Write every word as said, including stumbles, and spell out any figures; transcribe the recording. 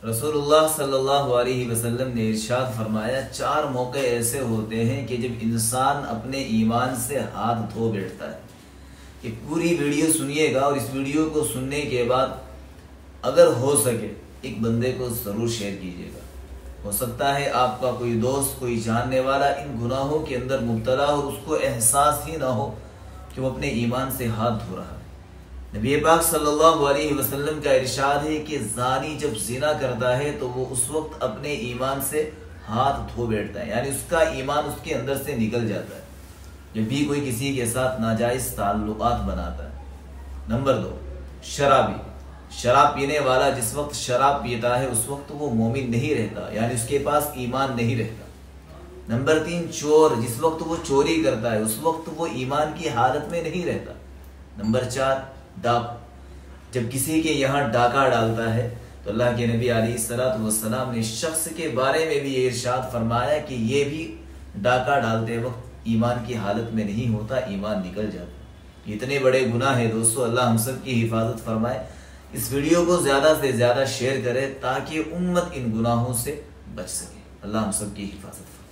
رسول اللہ صلی اللہ علیہ وسلم نے ارشاد فرمایا چار موقع ایسے ہوتے ہیں کہ جب انسان اپنے ایمان سے ہاتھ دھو بیٹھتا ہے. یہ پوری ویڈیو سنیے گا اور اس ویڈیو کو سننے کے بعد اگر ہو سکے ایک بندے کو ضرور شیئر کیجیے گا. ہو سکتا ہے آپ کا کوئی دوست کوئی جاننے والا ان گناہوں کے اندر مبتلا اور اس کو احساس ہی نہ ہو کہ وہ اپنے ایمان سے ہاتھ دھو رہا ہے. نبی پاک صلی اللہ علیہ وسلم کا ارشاد ہے کہ زانی جب زنا کرتا ہے تو وہ اس وقت اپنے ایمان سے ہاتھ دھو بیٹھتا ہے، یعنی اس کا ایمان اس کے اندر سے نکل جاتا ہے جب بھی کوئی کسی کے ساتھ ناجائز تعلقات بناتا ہے. نمبر دو، شرابی. شراب پینے والا جس وقت شراب پیتا ہے اس وقت وہ مومن نہیں رہتا، یعنی اس کے پاس ایمان نہیں رہتا. نمبر تین، چور. جس وقت وہ چوری کرتا ہے اس وقت وہ ایمان کی حالت میں نہیں رہتا. نمبر چار، ڈاکو. جب کسی کے یہاں ڈاکہ ڈالتا ہے تو اللہ کے نبی علیہ الصلوۃ والسلام نے شخص کے بارے میں بھی یہ ارشاد فرمایا کہ یہ بھی ڈاکہ ڈالتے وقت ایمان کی حالت میں نہیں ہوتا، ایمان نکل جاتا. اتنے بڑے گناہ ہیں دوستو، اللہ ہم سب کی حفاظت فرمائے. اس ویڈیو کو زیادہ سے زیادہ شیئر کرے تاکہ امت ان گناہوں سے بچ سکے. اللہ ہم سب کی حفاظت فرمائے.